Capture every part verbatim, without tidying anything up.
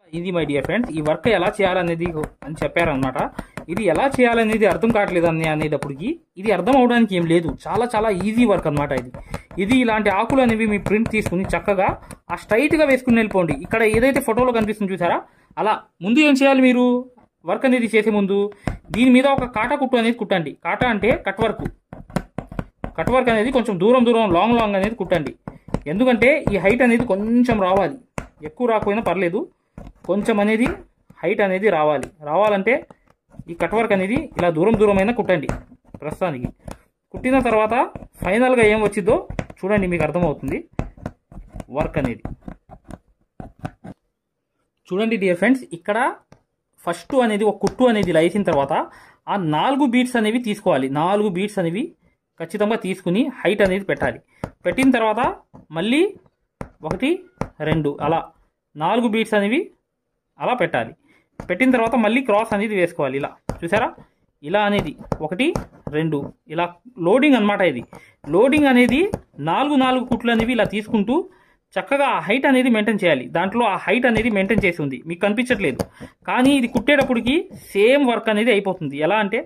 ఇది my dear friends, ఈ work ఎలా చేయాలనేది అని చెప్పారనమాట. ఇది ఎలా చేయాలనేది అర్థం కావట్లేదు అని అనేటప్పటికి ఇది అర్థం అవడానికి ఏం లేదు, చాలా చాలా ఈజీ వర్క్ అనమాట. ఇది ఇది ఇలాంటి ఆకులు అనేవి మీ ప్రింట్ తీసుకుని చక్కగా ఆ స్ట్రైట్గా వేసుకుని వెళ్ళిపోండి. ఇక్కడ ఏదైతే ఫోటోలో కనిపిస్తుంది చూసారా, అలా ముందు ఏం చేయాలి మీరు వర్క్ అనేది చేసే ముందు దీని మీద ఒక కాటా కుట్టు అనేది కుట్టండి. కాటా అంటే కట్ వర్క్. కట్ వర్క్ అనేది కొంచెం దూరం దూరం లాంగ్ లాంగ్ అనేది కుట్టండి. ఎందుకంటే ఈ హైట్ అనేది కొంచెం రావాలి, ఎక్కువ రాకపోయినా పర్లేదు, కొంచెం అనేది హైట్ అనేది రావాలి. రావాలంటే ఈ కట్ వర్క్ అనేది ఇలా దూరం దూరమైనా కుట్టండి. ప్రస్తుతానికి కుట్టిన తర్వాత ఫైనల్గా ఏం వచ్చిందో చూడండి, మీకు అర్థమవుతుంది వర్క్ అనేది. చూడండి డియర్ ఫ్రెండ్స్, ఇక్కడ ఫస్ట్ అనేది ఒక కుట్టు అనేది ఇలా వేసిన తర్వాత ఆ నాలుగు బీట్స్ అనేవి తీసుకోవాలి. నాలుగు బీట్స్ అనేవి ఖచ్చితంగా తీసుకుని హైట్ అనేది పెట్టాలి. పెట్టిన తర్వాత మళ్ళీ ఒకటి రెండు అలా నాలుగు బీట్స్ అనేవి అలా పెట్టాలి. పెట్టిన తర్వాత మళ్ళీ క్రాస్ అనేది వేసుకోవాలి. ఇలా చూసారా, ఇలా అనేది ఒకటి రెండు ఇలా లోడింగ్ అనమాట. ఇది లోడింగ్ అనేది నాలుగు నాలుగు కుట్లు అనేవి ఇలా తీసుకుంటూ చక్కగా ఆ హైట్ అనేది మెయింటైన్ చేయాలి. దాంట్లో ఆ హైట్ అనేది మెయింటైన్ చేసి ఉంది, మీకు కనిపించట్లేదు, కానీ ఇది కుట్టేటప్పటికి సేమ్ వర్క్ అనేది అయిపోతుంది. ఎలా అంటే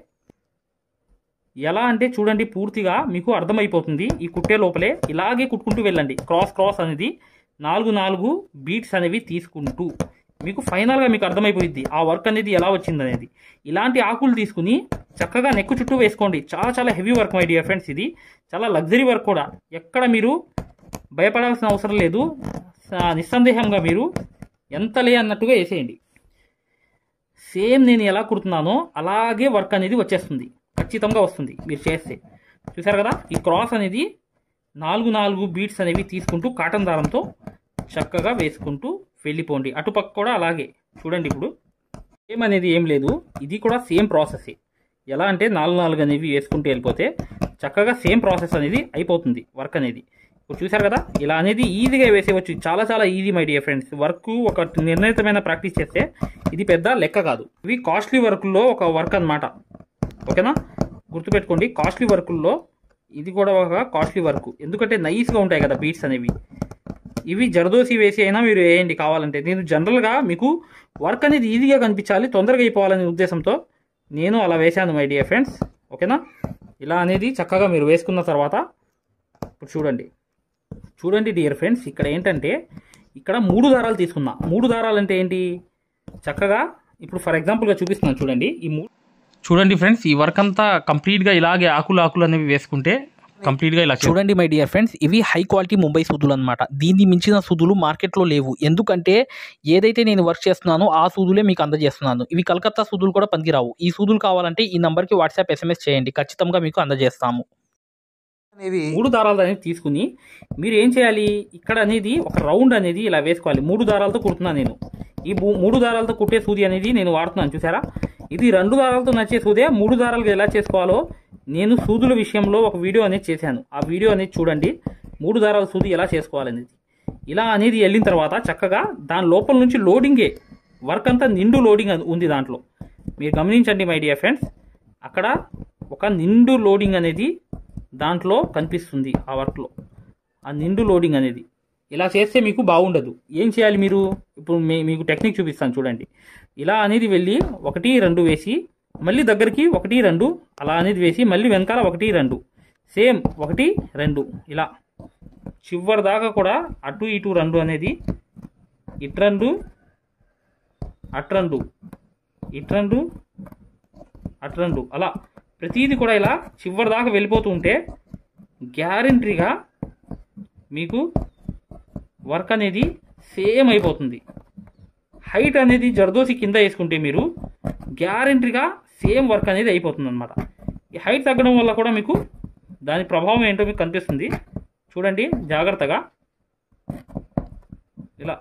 ఎలా అంటే చూడండి, పూర్తిగా మీకు అర్థమైపోతుంది. ఈ కుట్టే లోపలే ఇలాగే కుట్టుకుంటూ వెళ్ళండి. క్రాస్ క్రాస్ అనేది నాలుగు నాలుగు బీట్స్ అనేవి తీసుకుంటూ మీకు ఫైనల్గా మీకు అర్థమైపోయింది ఆ వర్క్ అనేది ఎలా వచ్చింది అనేది. ఇలాంటి ఆకులు తీసుకుని చక్కగా నెక్కు చుట్టూ వేసుకోండి. చాలా చాలా heavy work my dear friends. ఇది చాలా లగ్జరీ వర్క్ కూడా. ఎక్కడ మీరు భయపడాల్సిన అవసరం లేదు, నిస్సందేహంగా మీరు ఎంతలే అన్నట్టుగా వేసేయండి. సేమ్ నేను ఎలా కుడుతున్నానో అలాగే వర్క్ అనేది వచ్చేస్తుంది, ఖచ్చితంగా వస్తుంది మీరు చేస్తే. చూసారు కదా, ఈ క్రాస్ అనేది నాలుగు నాలుగు బీట్స్ అనేవి తీసుకుంటూ కాటన్ దారంతో చక్కగా వేసుకుంటూ వెళ్ళిపోండి. అటుపక్క కూడా అలాగే చూడండి. ఇప్పుడు సేమ్ అనేది ఏం లేదు, ఇది కూడా సేమ్ ప్రాసెస్. ఎలా అంటే నాలుగు నాలుగు అనేవి వేసుకుంటూ వెళ్ళిపోతే చక్కగా సేమ్ ప్రాసెస్ అనేది అయిపోతుంది వర్క్ అనేది. ఇప్పుడు చూసారు కదా, ఇలా అనేది ఈజీగా వేసేవచ్చు. చాలా చాలా easy my dear friends. Work ఒక నిర్ణీతమైన ప్రాక్టీస్ చేస్తే ఇది పెద్ద లెక్క కాదు. ఇవి కాస్ట్లీ వర్క్లో ఒక వర్క్ అనమాట. ఓకేనా, గుర్తుపెట్టుకోండి. కాస్ట్లీ వర్కుల్లో ఇది కూడా ఒక కాస్ట్లీ వర్క్, ఎందుకంటే నైస్గా ఉంటాయి కదా బీట్స్ అనేవి. ఇవి జరదోసి వేసి అయినా మీరు వేయండి కావాలంటే. నేను జనరల్గా మీకు వర్క్ అనేది ఈజీగా కనిపించాలి, తొందరగా అయిపోవాలనే ఉద్దేశంతో నేను అలా వేశాను మై డియర్ ఫ్రెండ్స్. ఓకేనా, ఇలా అనేది చక్కగా మీరు వేసుకున్న తర్వాత ఇప్పుడు చూడండి చూడండి డియర్ ఫ్రెండ్స్, ఇక్కడ ఏంటంటే ఇక్కడ మూడు దారాలు తీసుకున్నా. మూడు దారాలు అంటే ఏంటి, చక్కగా ఇప్పుడు ఫర్ ఎగ్జాంపుల్గా చూపిస్తున్నాను చూడండి. ఈ మూడు చూడండి ఫ్రెండ్స్, ఈ వర్క్ అంతా కంప్లీట్గా ఇలాగే ఆకులు ఆకులు అనేవి వేసుకుంటే కంప్లీట్గా ఇలా చూడండి మై డియర్ ఫ్రెండ్స్. ఇవి హై క్వాలిటీ ముంబై సూదులు అనమాట. దీన్ని మించిన సూదులు మార్కెట్లో లేవు. ఎందుకంటే ఏదైతే నేను వర్క్ చేస్తున్నానో ఆ సూదులే మీకు అందజేస్తున్నాను. ఇవి కలకత్తా సూదులు కూడా పనికిరావు. ఈ సూదులు కావాలంటే ఈ నంబర్కి వాట్సాప్ ఎస్ఎంఎస్ చేయండి, ఖచ్చితంగా మీకు అందజేస్తాము. మూడు దారాలు అనేది తీసుకుని మీరు ఏం చేయాలి, ఇక్కడ అనేది ఒక రౌండ్ అనేది ఇలా వేసుకోవాలి. మూడు దారాలతో కుడుతున్నాను నేను. ఈ మూడు దారాలతో కుట్టే సూది అనేది నేను వాడుతున్నాను చూసారా. ఇది రెండు దారాలతో నచ్చే సూదే. మూడు దారాలుగా ఎలా చేసుకోవాలో నేను సూదుల విషయంలో ఒక వీడియో అనేది చేశాను. ఆ వీడియో అనేది చూడండి, మూడు దారాల సూది ఎలా చేసుకోవాలనేది. ఇలా అనేది వెళ్ళిన తర్వాత చక్కగా దాని లోపల నుంచి లోడింగే వర్క్ అంతా నిండు లోడింగ్ ఉంది దాంట్లో. మీరు గమనించండి మై డియర్ ఫ్రెండ్స్, అక్కడ ఒక నిండు లోడింగ్ అనేది దాంట్లో కనిపిస్తుంది. ఆ వర్క్లో ఆ నిండు లోడింగ్ అనేది ఇలా చేస్తే మీకు బాగుండదు. ఏం చేయాలి మీరు, ఇప్పుడు మీకు టెక్నిక్ చూపిస్తాను చూడండి. ఇలా అనేది వెళ్ళి ఒకటి రెండు వేసి మళ్ళీ దగ్గరికి ఒకటి రెండు అలా అనేది వేసి మళ్ళీ వెనకాల ఒకటి రెండు సేమ్ ఒకటి రెండు ఇలా చివరి దాకా కూడా అటు ఇటు రెండు అనేది ఇటు రెండు అటు రెండు ఇటు రెండు అటు రెండు అలా ప్రతిదీ కూడా ఇలా చివరి దాకా వెళ్ళిపోతూ ఉంటే గ్యారెంటీగా మీకు వర్క్ అనేది సేమ్ అయిపోతుంది. హైట్ అనేది జర్దోసి కింద వేసుకుంటే మీరు గ్యారెంటీగా సేమ్ వర్క్ అనేది అయిపోతుంది అనమాట. ఈ హైట్ తగ్గడం వల్ల కూడా మీకు దాని ప్రభావం ఏంటో మీకు కనిపిస్తుంది. చూడండి జాగ్రత్తగా ఇలా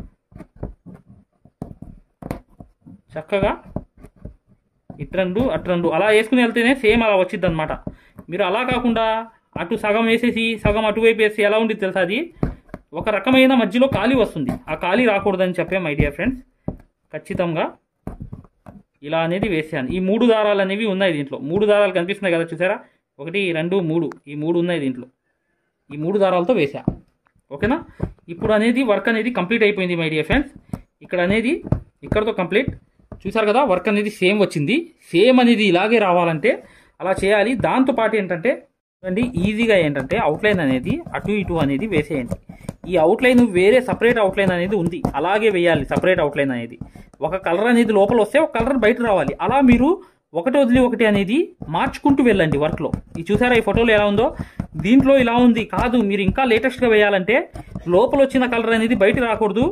చక్కగా ఇటు రెండు అటు రెండు అలా వేసుకుని వెళ్తేనే సేమ్ అలా వచ్చింది అనమాట. మీరు అలా కాకుండా అటు సగం వేసేసి సగం అటువైపు వేసి ఎలా ఉంటుంది తెలుసా, అది ఒక రకమైన మధ్యలో ఖాళీ వస్తుంది. ఆ ఖాళీ రాకూడదని చెప్పే మై డియర్ ఫ్రెండ్స్. ఖచ్చితంగా ఇలా అనేది వేసాను. ఈ మూడు దారాలు అనేవి ఉన్నాయి దీంట్లో. మూడు దారాలు కనిపిస్తున్నాయి కదా చూసారా, ఒకటి రెండు మూడు, ఈ మూడు ఉన్నాయి దీంట్లో. ఈ మూడు దారాలతో వేసా. ఓకేనా, ఇప్పుడు అనేది వర్క్ అనేది కంప్లీట్ అయిపోయింది మై డియర్ ఫ్రెండ్స్. ఇక్కడ అనేది ఇక్కడతో కంప్లీట్. చూసారు కదా వర్క్ అనేది సేమ్ వచ్చింది. సేమ్ అనేది ఇలాగే రావాలంటే అలా చేయాలి. దాంతోపాటు ఏంటంటే చూడండి ఈజీగా ఏంటంటే అవుట్లైన్ అనేది అటు ఇటు అనేది వేసేయండి. ఈ అవుట్లైన్ వేరే సపరేట్ అవుట్లైన్ అనేది ఉంది, అలాగే వేయాలి. సపరేట్ అవుట్లైన్ అనేది ఒక కలర్ అనేది లోపల వస్తే ఒక కలర్ బయట రావాలి. అలా మీరు ఒకటి వదిలి ఒకటి అనేది మార్చుకుంటూ వెళ్ళండి వర్క్లో. ఇది చూసారా ఈ ఫోటోలో ఎలా ఉందో, దీంట్లో ఇలా ఉంది కాదు. మీరు ఇంకా లేటెస్ట్గా వేయాలంటే లోపల వచ్చిన కలర్ అనేది బయట రాకూడదు.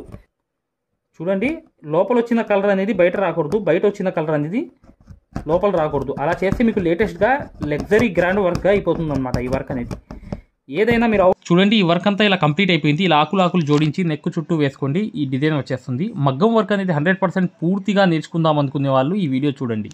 చూడండి లోపల వచ్చిన కలర్ అనేది బయట రాకూడదు, బయట వచ్చిన కలర్ అనేది లోపల రాకూడదు. అలా చేస్తే మీకు లేటెస్ట్గా లగ్జరీ గ్రాండ్ వర్క్గా అయిపోతుంది అనమాట ఈ వర్క్ అనేది. ఏదైనా మీరు చూడండి ఈ వర్క్ అంతా ఇలా కంప్లీట్ అయిపోయింది. ఇలా ఆకులు ఆకులు జోడించి నెక్ చుట్టూ వేసుకోండి, ఈ డిజైన్ వచ్చేస్తుంది. మగ్గం వర్క్ అనేది హండ్రెడ్ పర్సెంట్ పూర్తిగా నేర్చుకుందాం అనుకునే వాళ్ళు ఈ వీడియో చూడండి.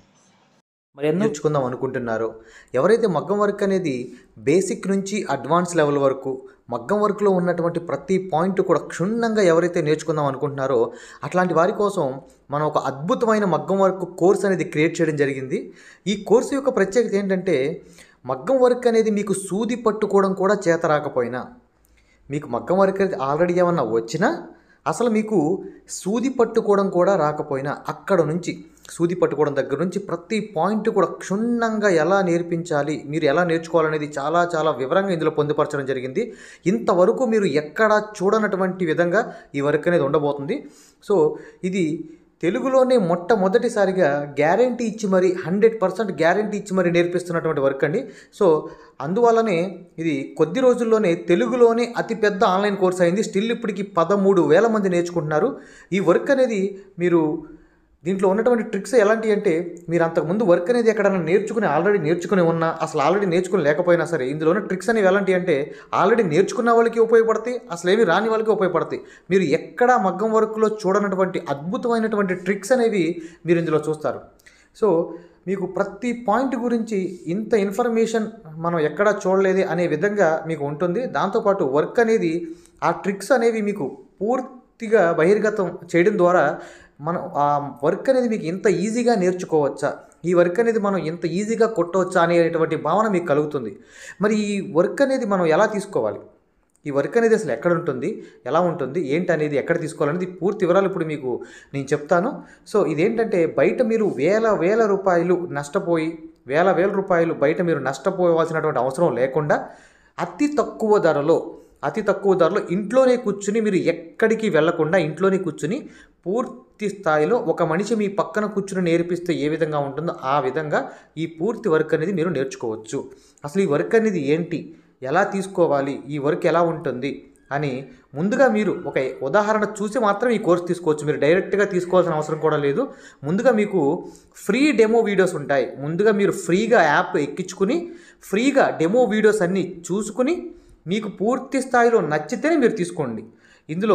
మరి ఎందుకు నేర్చుకుందాం అనుకుంటున్నారో, ఎవరైతే మగ్గం వర్క్ అనేది బేసిక్ నుంచి అడ్వాన్స్ లెవెల్ వరకు మగ్గం వర్క్లో ఉన్నటువంటి ప్రతి పాయింట్ కూడా క్షుణ్ణంగా ఎవరైతే నేర్చుకుందాం అనుకుంటున్నారో అట్లాంటి వారి కోసం మనం ఒక అద్భుతమైన మగ్గం వర్క్ కోర్స్ అనేది క్రియేట్ చేయడం జరిగింది. ఈ కోర్సు యొక్క ప్రత్యేకత ఏంటంటే మగ్గం వర్క్ అనేది మీకు సూది పట్టుకోవడం కూడా చేత రాకపోయినా, మీకు మగ్గం వర్క్ అనేది ఆల్రెడీ ఏమన్నా వచ్చినా, అసలు మీకు సూది పట్టుకోవడం కూడా రాకపోయినా అక్కడ నుంచి సూది పట్టుకోవడం దగ్గర నుంచి ప్రతి పాయింట్ కూడా క్షుణ్ణంగా ఎలా నేర్పించాలి, మీరు ఎలా నేర్చుకోవాలనేది చాలా చాలా వివరంగా ఇందులో పొందుపరచడం జరిగింది. ఇంతవరకు మీరు ఎక్కడా చూడనటువంటి విధంగా ఈ వర్క్ అనేది ఉండబోతుంది. సో ఇది తెలుగులోనే మొట్టమొదటిసారిగా గ్యారంటీ ఇచ్చి మరి హండ్రెడ్ పర్సెంట్ గ్యారంటీ ఇచ్చి మరి నేర్పిస్తున్నటువంటి వర్క్ అండి. సో అందువల్లనే ఇది కొద్ది రోజుల్లోనే తెలుగులోనే అతిపెద్ద ఆన్లైన్ కోర్స్ అయింది. స్టిల్ ఇప్పటికి పదమూడు వేల మంది నేర్చుకుంటున్నారు. ఈ వర్క్ అనేది మీరు దీంట్లో ఉన్నటువంటి ట్రిక్స్ ఎలాంటివి అంటే, మీరు అంతకుముందు వర్క్ అనేది ఎక్కడైనా నేర్చుకుని ఆల్రెడీ నేర్చుకుని ఉన్నా, అసలు ఆల్రెడీ నేర్చుకుని లేకపోయినా సరే ఇందులో ఉన్న ట్రిక్స్ అనేవి ఎలాంటివి అంటే ఆల్రెడీ నేర్చుకున్న వాళ్ళకి ఉపయోగపడతాయి, అసలు ఏమి రాని వాళ్ళకి ఉపయోగపడతాయి. మీరు ఎక్కడా మగ్గం వర్క్లో చూడనటువంటి అద్భుతమైనటువంటి ట్రిక్స్ అనేవి మీరు ఇందులో చూస్తారు. సో మీకు ప్రతి పాయింట్ గురించి ఇంత ఇన్ఫర్మేషన్ మనం ఎక్కడా చూడలేదు అనే విధంగా మీకు ఉంటుంది. దాంతోపాటు వర్క్ అనేది ఆ ట్రిక్స్ అనేవి మీకు పూర్తిగా బహిర్గతం చేయడం ద్వారా మనం ఆ వర్క్ అనేది మీకు ఇంత ఈజీగా నేర్చుకోవచ్చా, ఈ వర్క్ అనేది మనం ఇంత ఈజీగా కొట్టవచ్చా అనేటువంటి భావన మీకు కలుగుతుంది. మరి ఈ వర్క్ అనేది మనం ఎలా తీసుకోవాలి, ఈ వర్క్ అనేది అసలు ఎక్కడ ఉంటుంది, ఎలా ఉంటుంది, ఏంటి అనేది ఎక్కడ తీసుకోవాలనేది పూర్తి వివరాలు ఇప్పుడు మీకు నేను చెప్తాను. సో ఇదేంటంటే బయట మీరు వేల వేల రూపాయలు నష్టపోయి వేల వేల రూపాయలు బయట మీరు నష్టపోవాల్సినటువంటి అవసరం లేకుండా అతి తక్కువ ధరలో అతి తక్కువ ధరలో ఇంట్లోనే కూర్చుని, మీరు ఎక్కడికి వెళ్లకుండా ఇంట్లోనే కూర్చుని పూర్తి స్థాయిలో ఒక మనిషి మీ పక్కన కూర్చుని నేర్పిస్తే ఏ విధంగా ఉంటుందో ఆ విధంగా ఈ పూర్తి వర్క్ అనేది మీరు నేర్చుకోవచ్చు. అసలు ఈ వర్క్ అనేది ఏంటి, ఎలా తీసుకోవాలి, ఈ వర్క్ ఎలా ఉంటుంది అని ముందుగా మీరు ఒక ఉదాహరణ చూసి మాత్రం ఈ కోర్స్ తీసుకోవచ్చు. మీరు డైరెక్ట్గా తీసుకోవాల్సిన అవసరం కూడా లేదు. ముందుగా మీకు ఫ్రీ డెమో వీడియోస్ ఉంటాయి. ముందుగా మీరు ఫ్రీగా యాప్ ఎక్కించుకుని ఫ్రీగా డెమో వీడియోస్ అన్నీ చూసుకుని మీకు పూర్తి స్థాయిలో నచ్చితేనే మీరు తీసుకోండి. ఇందులో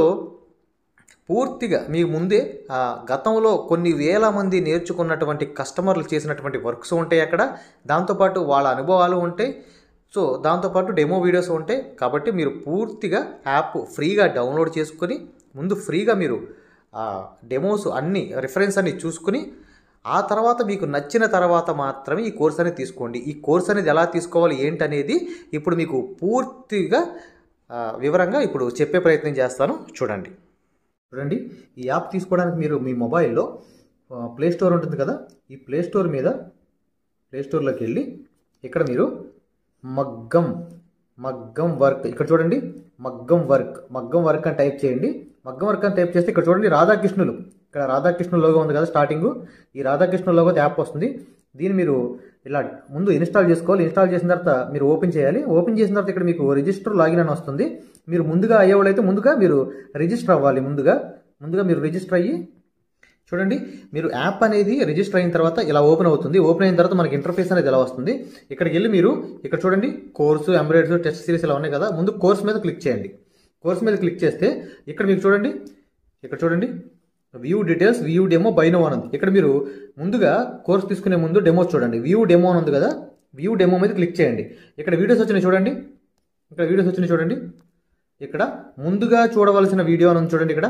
పూర్తిగా మీకు ముందే గతంలో కొన్ని వేల మంది నేర్చుకున్నటువంటి కస్టమర్లు చేసినటువంటి వర్క్స్ ఉంటాయి అక్కడ. దాంతోపాటు వాళ్ళ అనుభవాలు ఉంటాయి. సో దాంతోపాటు డెమో వీడియోస్ ఉంటాయి. కాబట్టి మీరు పూర్తిగా యాప్ ఫ్రీగా డౌన్లోడ్ చేసుకొని ముందు ఫ్రీగా మీరు డెమోస్ అన్నీ రిఫరెన్స్ అన్నీ చూసుకుని ఆ తర్వాత మీకు నచ్చిన తర్వాత మాత్రమే ఈ కోర్స్ అనేది తీసుకోండి. ఈ కోర్స్ అనేది ఎలా తీసుకోవాలి ఏంటనేది ఇప్పుడు మీకు పూర్తిగా వివరంగా ఇప్పుడు చెప్పే ప్రయత్నం చేస్తాను. చూడండి చూడండి ఈ యాప్ తీసుకోవడానికి మీరు మీ మొబైల్లో ప్లే స్టోర్ ఉంటుంది కదా, ఈ ప్లే స్టోర్ మీద ప్లే స్టోర్లోకి వెళ్ళి ఇక్కడ మీరు మగ్గం మగ్గం వర్క్ ఇక్కడ చూడండి, మగ్గం వర్క్ మగ్గం వర్క్ అని టైప్ చేయండి. మగ్గం వర్క్ అని టైప్ చేస్తే ఇక్కడ చూడండి రాధాకృష్ణులు, ఇక్కడ రాధాకృష్ణ లోగో ఉంది కదా స్టార్టింగ్, ఈ రాధాకృష్ణ లోగో యాప్ వస్తుంది. దీన్ని మీరు ఇలా ముందు ఇన్స్టాల్ చేసుకోవాలి. ఇన్స్టాల్ చేసిన తర్వాత మీరు ఓపెన్ చేయాలి. ఓపెన్ చేసిన తర్వాత ఇక్కడ మీకు రిజిస్టర్ లాగిన్ అని వస్తుంది. మీరు ముందుగా అయ్యేవాళ్ళైతే ముందుగా మీరు రిజిస్టర్ అవ్వాలి. ముందుగా ముందుగా మీరు రిజిస్టర్ అయ్యి చూడండి, మీరు యాప్ అనేది రిజిస్టర్ అయిన తర్వాత ఇలా ఓపెన్ అవుతుంది. ఓపెన్ అయిన తర్వాత మనకి ఇంటర్ఫేస్ అనేది ఎలా వస్తుంది. ఇక్కడికి వెళ్ళి మీరు ఇక్కడ చూడండి కోర్సు, ఎంబ్రాయిడరీ, టెస్ట్ సిరీస్ ఇలా ఉన్నాయి కదా. ముందు కోర్స్ మీద క్లిక్ చేయండి. కోర్స్ మీద క్లిక్ చేస్తే ఇక్కడ మీకు చూడండి, ఇక్కడ చూడండి view details, view demo, buy now అని ఉంది. ఇక్కడ మీరు ముందుగా కోర్స్ తీసుకునే ముందు డెమోస్ చూడండి. వ్యూ డెమో అని ఉంది కదా, వ్యూ డెమో మీద క్లిక్ చేయండి. ఇక్కడ వీడియోస్ వచ్చినాయి చూడండి, ఇక్కడ వీడియోస్ వచ్చినాయి చూడండి. ఇక్కడ ముందుగా చూడవలసిన వీడియో అని ఉంది చూడండి. ఇక్కడ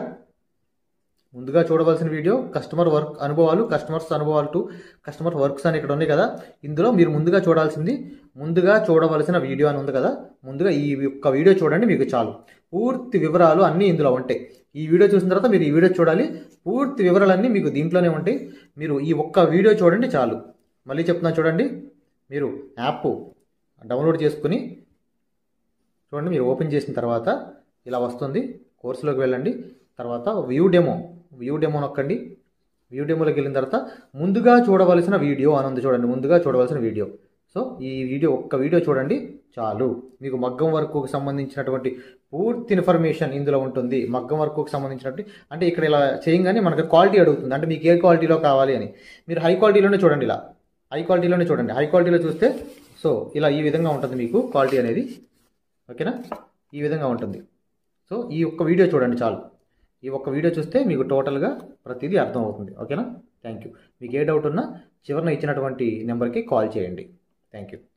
ముందుగా చూడవలసిన వీడియో కస్టమర్ వర్క్ అనుభవాలు, కస్టమర్స్ అనుభవాలు టు కస్టమర్ వర్క్స్ అని ఇక్కడ ఉన్నాయి కదా. ఇందులో మీరు ముందుగా చూడాల్సింది ముందుగా చూడవలసిన వీడియో అని ఉంది కదా. ముందుగా ఈ యొక్క వీడియో చూడండి, మీకు చాలు. పూర్తి వివరాలు అన్నీ ఇందులో ఉంటాయి. ఈ వీడియో చూసిన తర్వాత మీరు ఈ వీడియో చూడాలి. పూర్తి వివరాలన్నీ మీకు దీంట్లోనే ఉంటాయి. మీరు ఈ ఒక్క వీడియో చూడండి చాలు. మళ్ళీ చెప్తున్నా చూడండి, మీరు యాప్ డౌన్లోడ్ చేసుకుని చూడండి. మీరు ఓపెన్ చేసిన తర్వాత ఇలా వస్తుంది. కోర్సులోకి వెళ్ళండి. తర్వాత వ్యూ డెమో వ్యూ డెమో నొక్కండి. వ్యూ డెమోలోకి వెళ్ళిన తర్వాత ముందుగా చూడవలసిన వీడియో అని ఉంది చూడండి. ముందుగా చూడవలసిన వీడియో. సో ఈ వీడియో ఒక్క వీడియో చూడండి చాలు. మీకు మగ్గం వర్క్కు సంబంధించినటువంటి పూర్తి ఇన్ఫర్మేషన్ ఇందులో ఉంటుంది. మగ్గం వర్క్కు సంబంధించినటువంటి అంటే ఇక్కడ ఇలా చేయగానే మనకు క్వాలిటీ అడుగుతుంది. అంటే మీకు ఏ క్వాలిటీలో కావాలి అని. మీరు హై క్వాలిటీలోనే చూడండి. ఇలా హై క్వాలిటీలోనే చూడండి. హై క్వాలిటీలో చూస్తే సో ఇలా ఈ విధంగా ఉంటుంది మీకు క్వాలిటీ అనేది. ఓకేనా, ఈ విధంగా ఉంటుంది. సో ఈ ఒక్క వీడియో చూడండి చాలు. ఈ ఒక్క వీడియో చూస్తే మీకు టోటల్గా ప్రతిదీ అర్థమవుతుంది. ఓకేనా, థ్యాంక్ యూ. మీకు ఏ డౌట్ ఉన్నా చివరిన ఇచ్చినటువంటి నెంబర్కి కాల్ చేయండి. Thank you.